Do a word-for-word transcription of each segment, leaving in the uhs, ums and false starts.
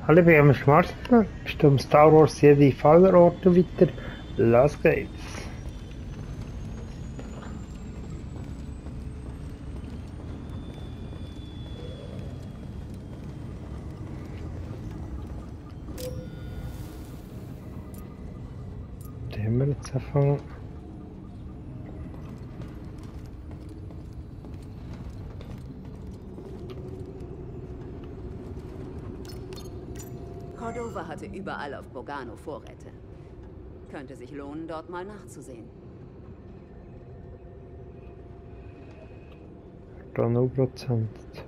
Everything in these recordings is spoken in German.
Hallo, wir haben Schwarzmann. Bist du im Star Wars Jedi Fallerorte wieder? Los geht's. Den haben wir jetzt anfangen. Cordova hatte überall auf Bogano Vorräte. Könnte sich lohnen, dort mal nachzusehen. Da null Prozent.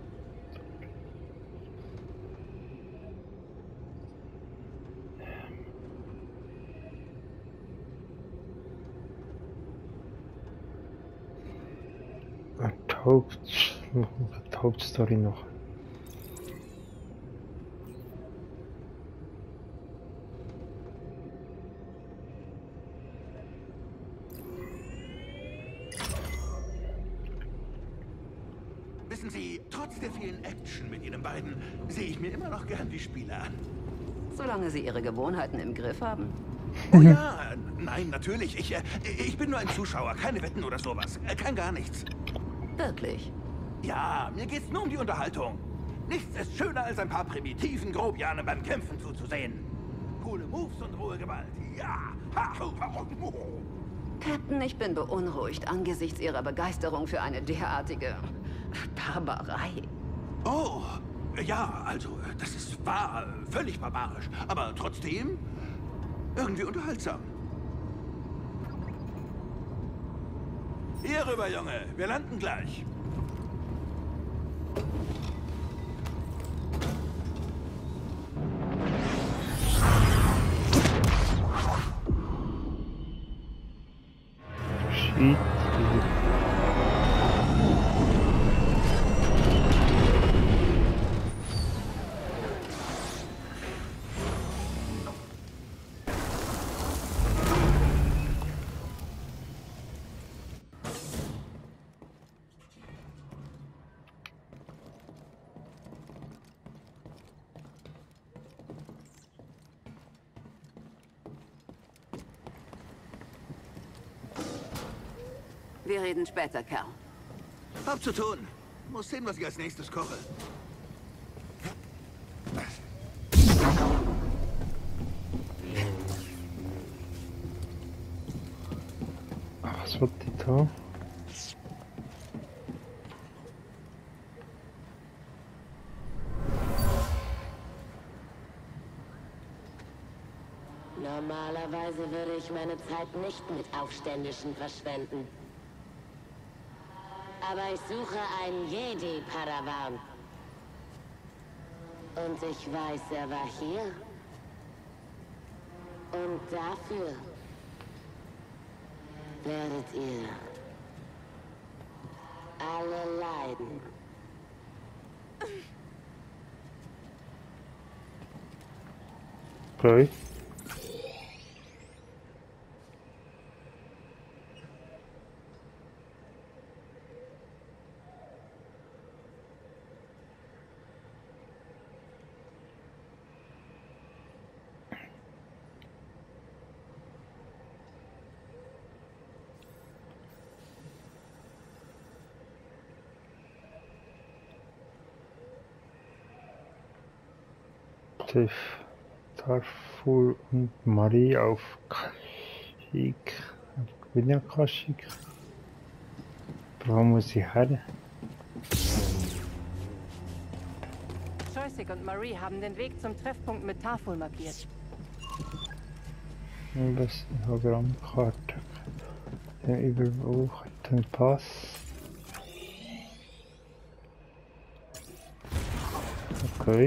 Die, Haupt die Hauptstory noch. Wissen Sie, trotz der vielen Action mit Ihnen beiden, sehe ich mir immer noch gern die Spiele an. Solange sie ihre Gewohnheiten im Griff haben. Oh ja, nein, natürlich. Ich, äh, ich bin nur ein Zuschauer, keine Wetten oder sowas. Äh, Kein gar nichts. Wirklich. Ja, mir geht's nur um die Unterhaltung. Nichts ist schöner, als ein paar primitiven Grobianen beim Kämpfen zuzusehen. Coole Moves und rohe Gewalt. Ja. Captain, ich bin beunruhigt angesichts Ihrer Begeisterung für eine derartige Barbarei. Oh, ja, also, das ist wahr, völlig barbarisch. Aber trotzdem irgendwie unterhaltsam. Hier rüber, Junge. Wir landen gleich. Shit. Wir reden später, Kerl. Hab zu tun. Muss sehen, was ich als nächstes koche. Was wird die da? Normalerweise würde ich meine Zeit nicht mit Aufständischen verschwenden. Aber ich suche einen Jedi-Padawan. Und ich weiß, er war hier. Und dafür werdet ihr alle leiden. Okay. Tiff, Tarful und Marie auf Kashyyyk. Ich bin ja Kashyyyk. Wo muss ich her? Joystick und Marie haben den Weg zum Treffpunkt mit Tarful markiert. Am besten Hologrammkarte. Den überwucherten Pass. Okay.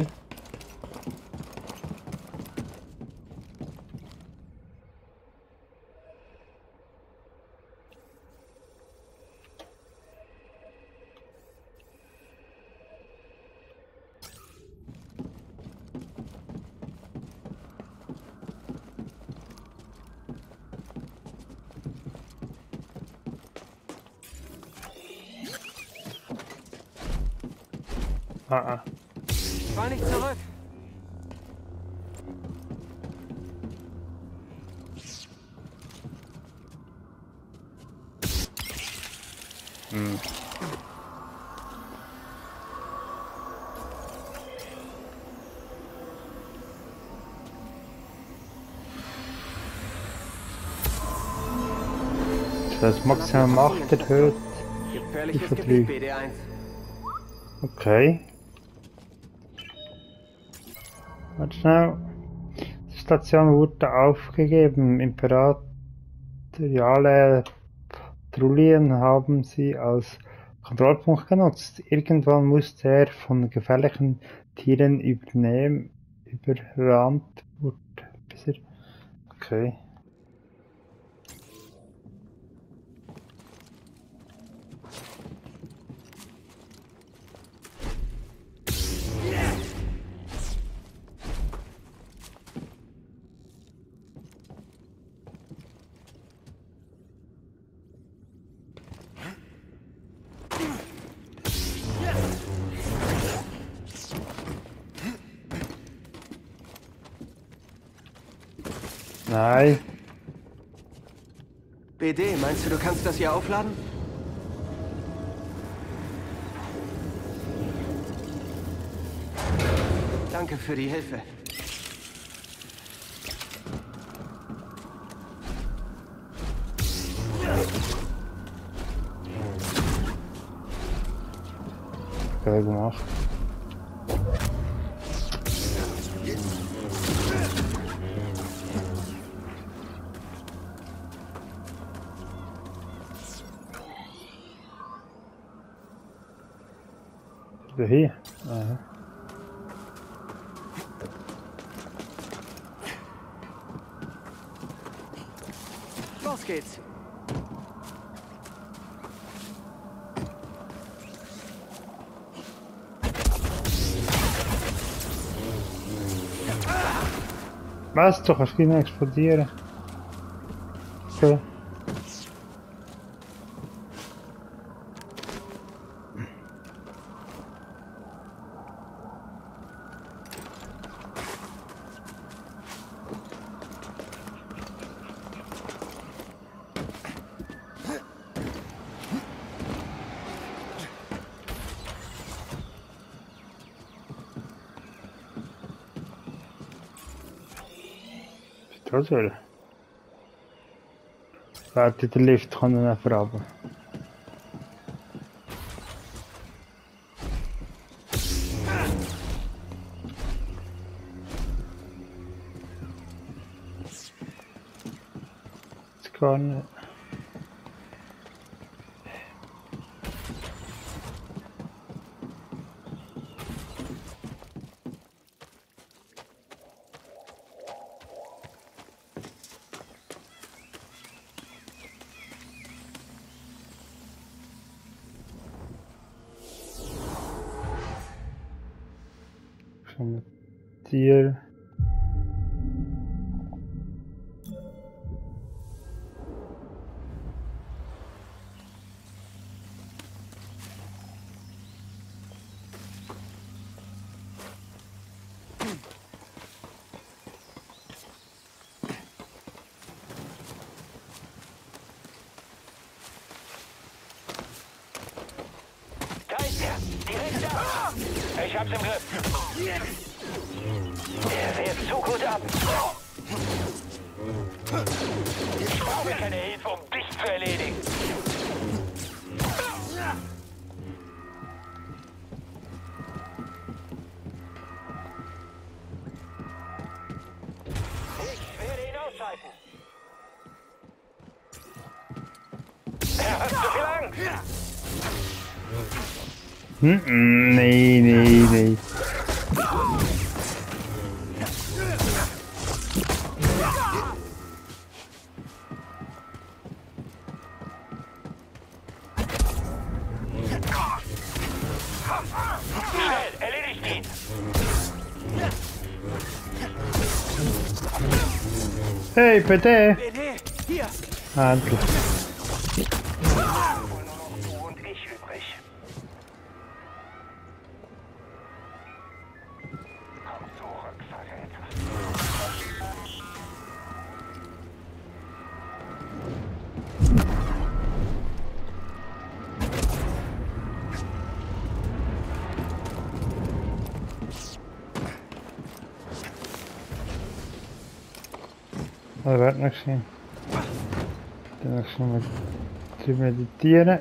Ah, ah. Fahr nicht zurück. Das Maximum acht erhöht. Gefährliches Gebiet, B D eins. Okay. Warte schnell. Die Station wurde aufgegeben. Imperiale Patrouillen haben sie als Kontrollpunkt genutzt. Irgendwann musste er von gefährlichen Tieren übernehmen, überrannt wurde. Bis er... Okay. Nein. B D, meinst du, du kannst das hier aufladen? Danke für die Hilfe. Geil gemacht. Hier. Aha. Los geht's. Was? Du kannst nicht explodieren. So. Was soll? Warte, der Lift kann er nicht verraten. Das gar nicht. Tier. Da ist er! Direkt da! Ich hab's im Griff! Der wehrt zu gut ab! Ich brauche keine Hilfe, um dich zu erledigen! Ich werde ihn ausschalten! Er hat zu viel Angst! Hm, nee, nee, nee. Schnell, erledigt ihn! Hey, bitte! B D, hier! Endlich. Wohl nur noch du und ich übrig. Komm zurück, Verräter. Oder wird noch schön. Dann noch schon mal zu meditieren.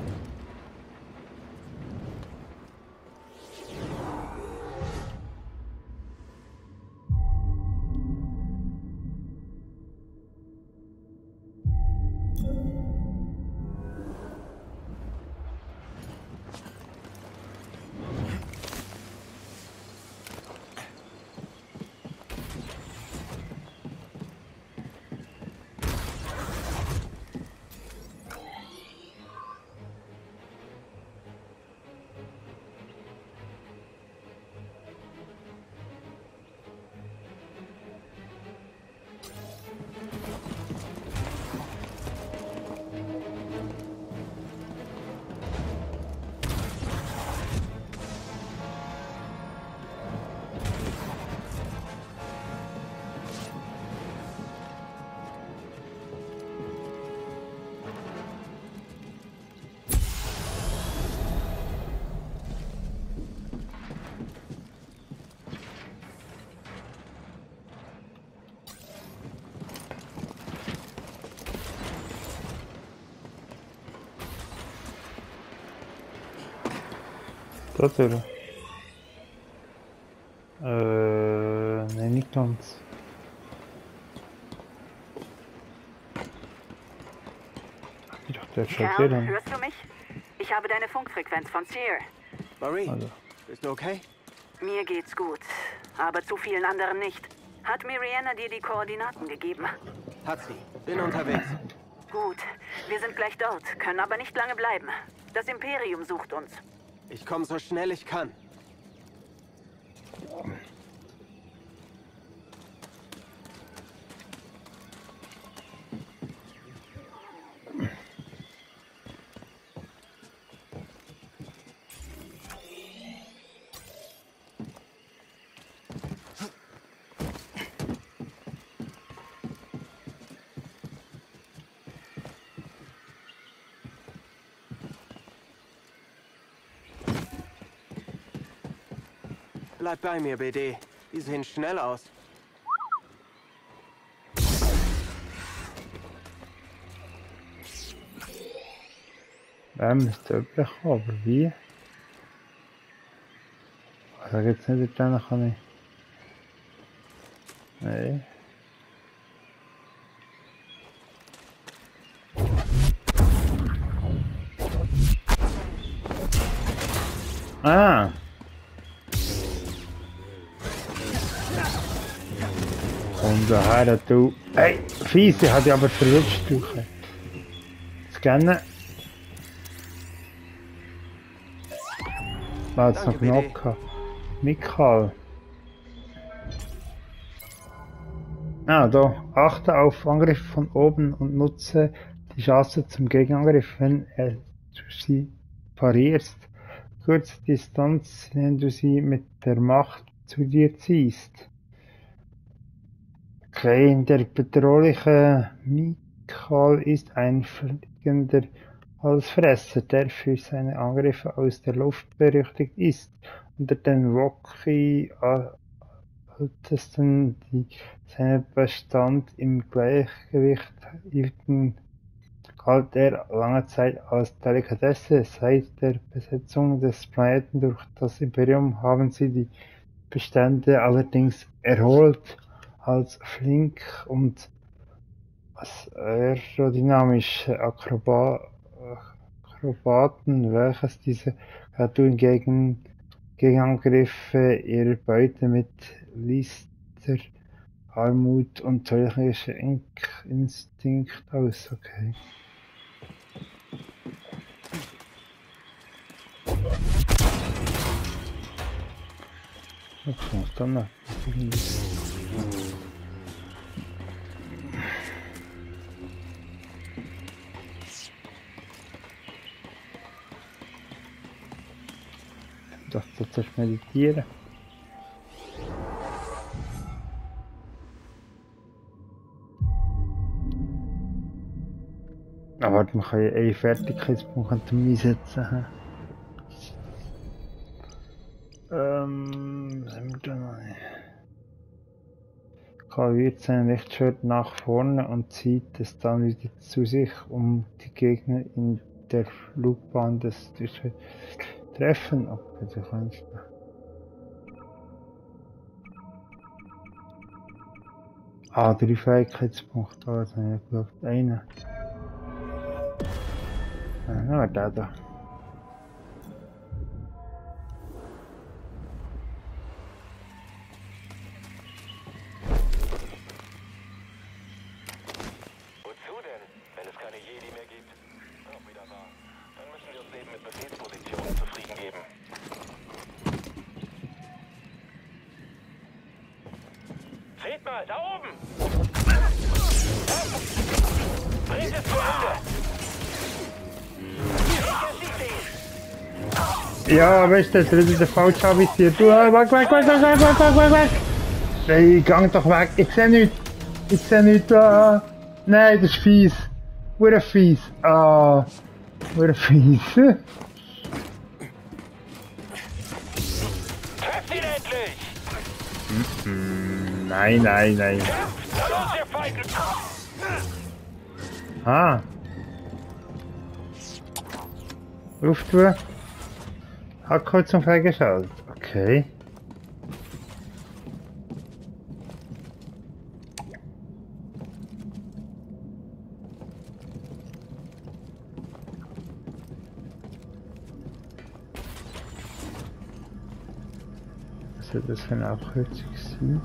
Das oder? Äh, nein, nicht ganz. Ich dachte, der schaut hier Kerl, dann. hörst du mich? Ich habe deine Funkfrequenz von Seer. Marie, Also. bist du okay? Mir geht's gut, aber zu vielen anderen nicht. Hat Miriana dir die Koordinaten gegeben? Hat sie. Bin unterwegs. Gut, wir sind gleich dort, können aber nicht lange bleiben. Das Imperium sucht uns. Ich komme so schnell ich kann. Bleib bei mir, B D. Die sehen schnell aus. Er müsste üblich haben, aber wie? Also jetzt nicht, dann kann ich. Nein. Ah! Komm daher, du. Ey, fies, ich hatte aber verrutscht. Du. Scannen. Da hat es noch genug gehabt. Mikal. Ah, da. Achte auf Angriffe von oben und nutze die Chance zum Gegenangriff, wenn er, du sie parierst. Kurze Distanz, wenn du sie mit der Macht zu dir ziehst. Okay, der bedrohliche Mikal ist ein fliegender Halsfresser, der für seine Angriffe aus der Luft berüchtigt ist. Unter den Wookiee ältesten, die seinen Bestand im Gleichgewicht hielten, galt er lange Zeit als Delikatesse. Seit der Besetzung des Planeten durch das Imperium haben sie die Bestände allerdings erholt. Als flink und als aerodynamische Akroba Akrobaten, welches diese Kreaturen gegen Gegenangriffe ihrer Beute mit Lister, Armut und teuflischer Instinkt aus. Okay. Was muss dann noch? Ich dachte, das ist meditieren. Aber warte, man kann ja einen Fertigkeitspunkt einsetzen. Ähm, was haben wir da noch? kalibriert sein Lichtschwert nach vorne und zieht es dann wieder zu sich, um die Gegner in der Flugbahn des Lichtschwerts zu treffen. Okay, du kannst. Ah, drei Fähigkeitspunkte, also ich glaube einen. Ja, der da. Wozu denn, wenn es keine Jedi mehr gibt? Auch wieder wahr. Dann müssen wir uns eben mit Befehlspositionen zufrieden geben. Seht mal, da oben! Bringt es zu Ende! Ja, weißt du, das ist der falsche avisiert. Du, weg, weg, weg, weg, weg, weg, weg, weg, weg! Nein, gang doch weg, ich seh nichts! Ich seh nichts! Ah. Nein, das ist fies! Ure fies! Ah! Ure fies! Trefft ihn endlich! Mm, nein, nein, nein. Los, ihr Feigling! Ah! Lufttour. Abkürzung freigeschaltet. Okay. Was soll das für eine Abkürzung sein?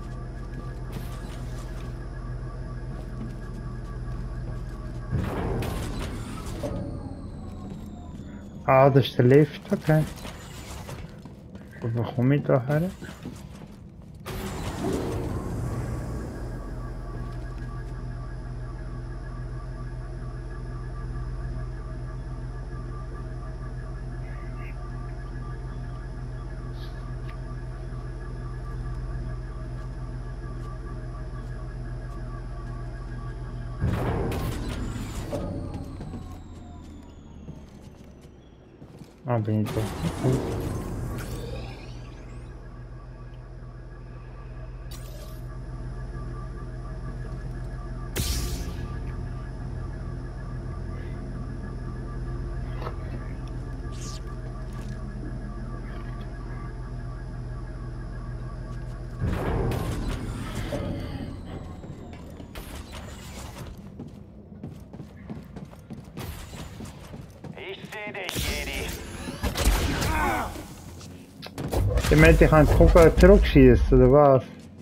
Ah, das ist der Lift, okay. Und wo komme ich da her? Ah, bin ich da. Okay. Ich seh dich, Jedi. Ich meinte, ich kann den Kumpel zurückschießen, oder was?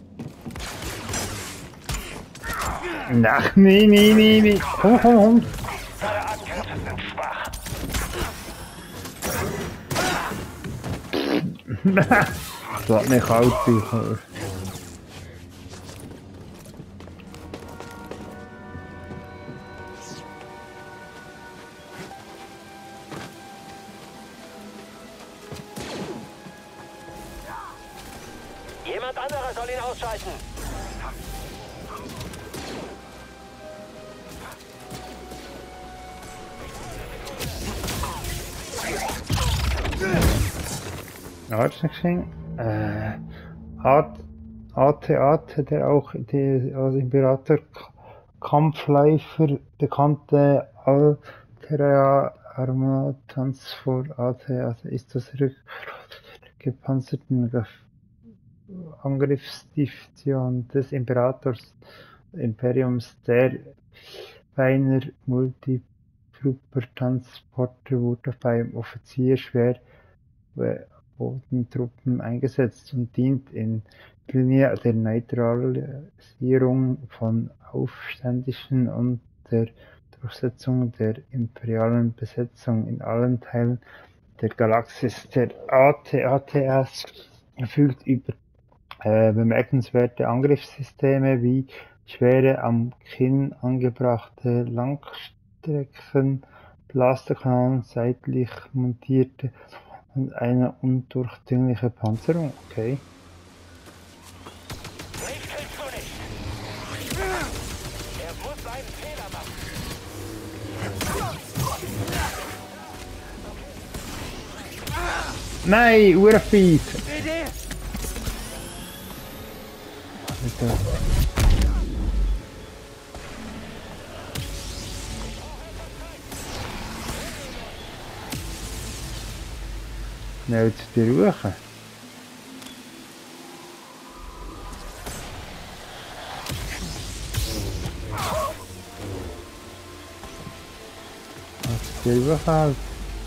Ach, nee, nee, nee, nee. Komm, komm, komm. Deine Angriffe sind schwach. Das hat mich kalt sein. Jemand anderer soll ihn ausschalten. Ja, das ist nicht geschehen. Äh, A T A T, der auch die, als Imperator Kampfläufer bekannte Altera Arma Transfor A T, also ist das rückgepanzerten Angriffsdivision des Imperators Imperiums, der Beiner Multitrooper-Transporter wurde beim Offizier schwer Bodentruppen eingesetzt und dient in Linie der Neutralisierung von Aufständischen und der Durchsetzung der imperialen Besetzung in allen Teilen der Galaxis. Der A T A T S verfügt über äh, bemerkenswerte Angriffssysteme wie schwere am Kinn angebrachte Langstrecken, Blasterkanonen, seitlich montierte und eine undurchdringliche Panzerung. Okay. Mich kriegst du nicht. Er muss einen Fehler machen. Nein, urfies! Bitte. Schnell zu dir rufen. Was dir rufen?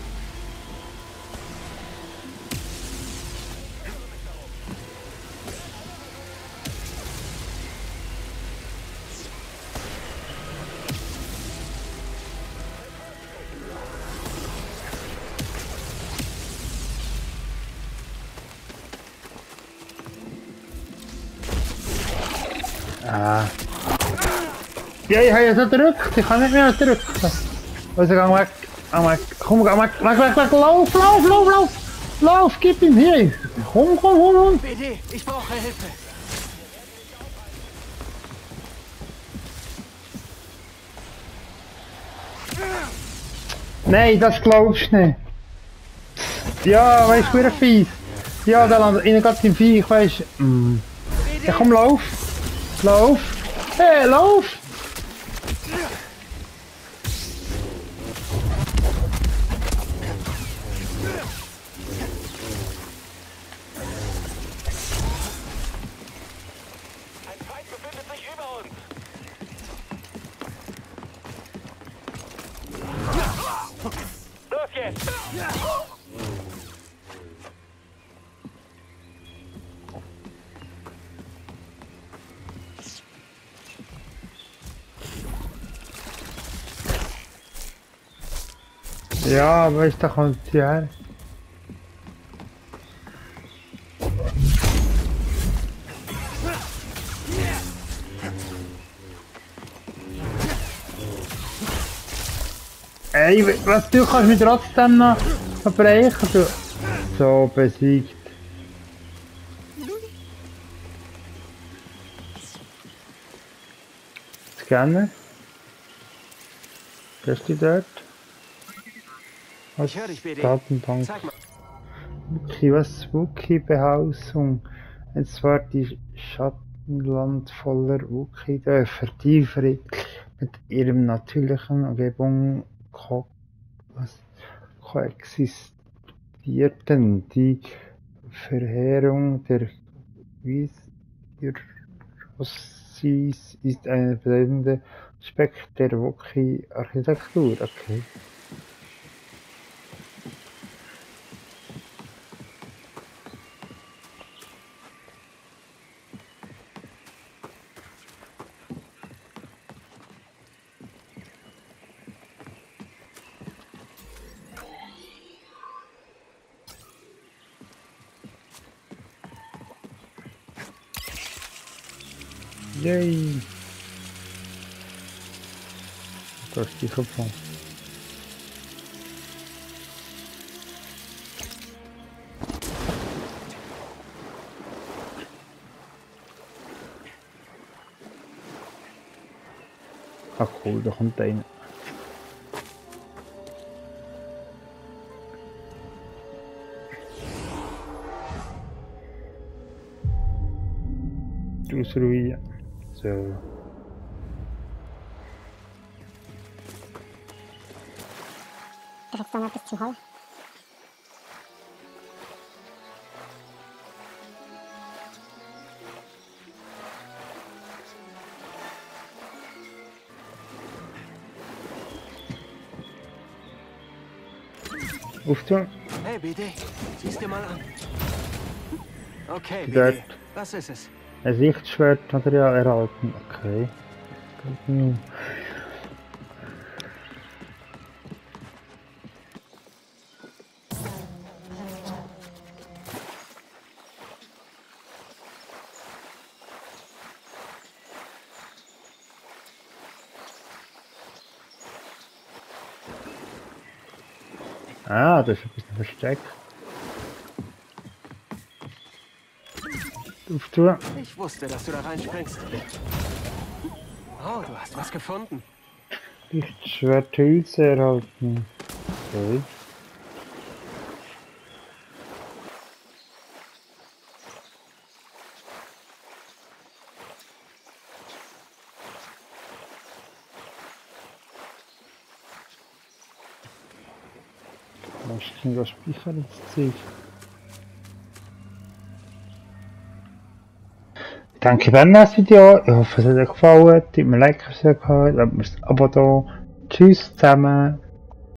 Ah. Ja, ich habe ja so gedrückt, ich kann nicht mehr drücken. Also geh weg, geh weg, komm, geh weg, weg, weg, weg, lauf, lauf, lauf, lauf, lauf, gib ihm hier. Komm, komm, komm, komm. B D, ich brauche Hilfe. Nein, das glaubst du nicht. Ja, weißt du, wie fies. Ja, da landet innen gerade im Viech, weißt du. Mm. Ja, komm, lauf. Lauf. Hey, lauf. Ein Feind befindet sich über uns. Los jetzt! Ja, weißt du, da kommt sie her. Ey, was du kannst mich trotzdem noch verbrechen, du. So, besiegt. Scanner. Bist du dort? Ich höre dich, B D. Datenbank. Zeig mal. Wookie, was Wookie-Behausung? Und zwar die Schattenland voller Wookie-Dörfer, die friedlich mit ihrem natürlichen Umgebung ko was, koexistierten. Die Verheerung der Visirossis ist ein bedeutender Aspekt der Wookie-Architektur. Okay. Yay! Das ist die Kupplung. Ach cool, da kommt einer. Aus Ruinen. So. Direkt dann bis zum Hall. Auftun. Hey, B D, siehst dir mal an. Okay, B D, Dort. was ist es? Ein Sichtschwertmaterial erhalten. Okay. Hm. Ah, das ist ein bisschen versteckt. Auftun. Ich wusste, dass du da reinspringst. Oh, du hast was gefunden. Lichtschwerthülse erhalten. Okay. ist ein bisschen speichern, das Zeug. Danke für das Video, ich hoffe es hat euch gefallen, tut mir ein Like, wenn es euch gefallen hat, lasst mir ein Abo da. Tschüss zusammen.